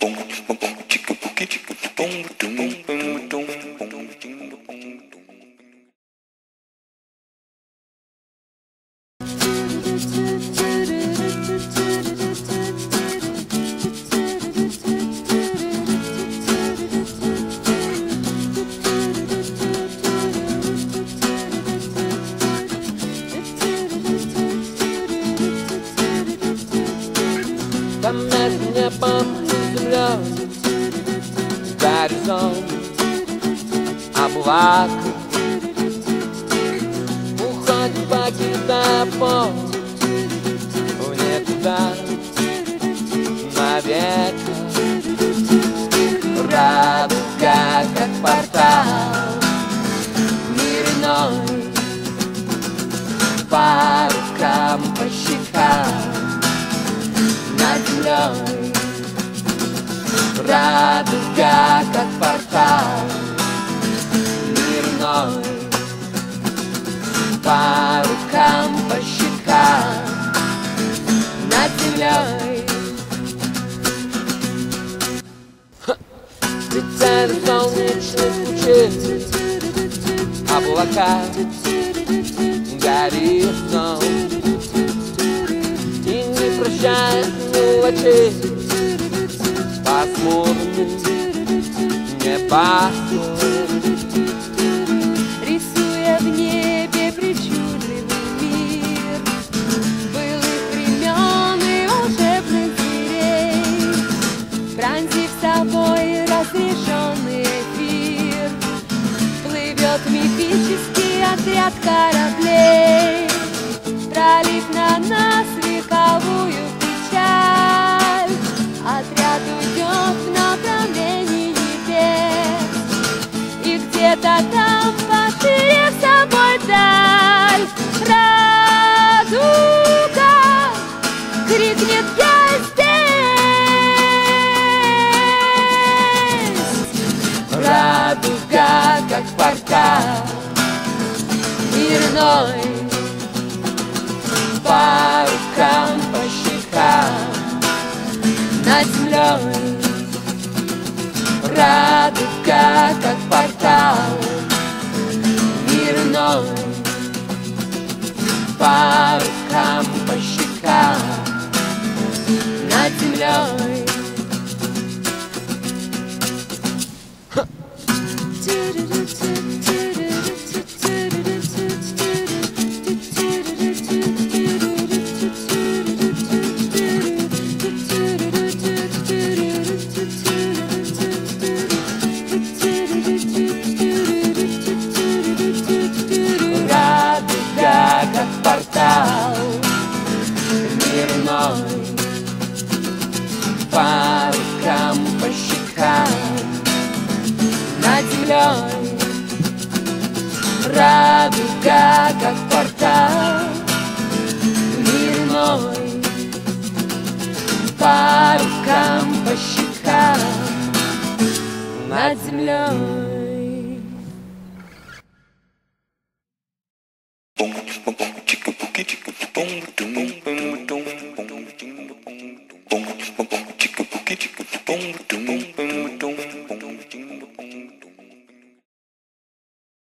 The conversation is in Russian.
Там между небом и землей горизонт облака уходит, покидая путь в никуда навек. Радуга, как портал, мир иной, по рукам, по щекам над землей. Радуга, как портал, мир иной, по рукам, по щекам над землей. Летели солнечных лучей облака, горизонт, и не прощает мелочей пасмурный небосвод, рисуя в небе причудливый мир былых времен и волшебных зверей, пронзив собой разрешенный эфир, плывет мифический отряд кораблей, пролив на нас вековую печаль. Отряд уйдет в направлении небес, и где-то там, пошире собой даль, радуга крикнет: «Я здесь!» Радуга, как портал, мир иной, по рукам, по щекам над землей. Радуга, как портал, мир иной, по рукам, по щекам над землей. Радуга, как портал, мир иной, по рукам, по щекам над землей. Радуга, как портал, мир иной, по рукам, по щекам над землей. Boom, boom, boom, chicka, bookie, chicka, boom, boom, boom.